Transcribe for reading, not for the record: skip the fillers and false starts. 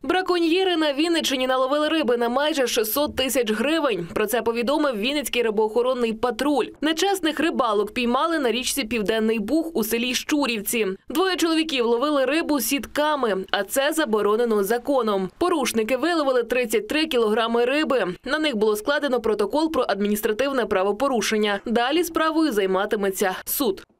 Браконьєри на Вінниччині наловили риби на майже 600 тисяч гривень. Про це повідомив Вінницький рибоохоронний патруль. Нечесних рибалок піймали на річці Південний Буг у селі Щурівці. Двоє чоловіків ловили рибу сітками, а це заборонено законом. Порушники виловили 33 кілограми риби. На них було складено протокол про адміністративне правопорушення. Далі справою займатиметься суд.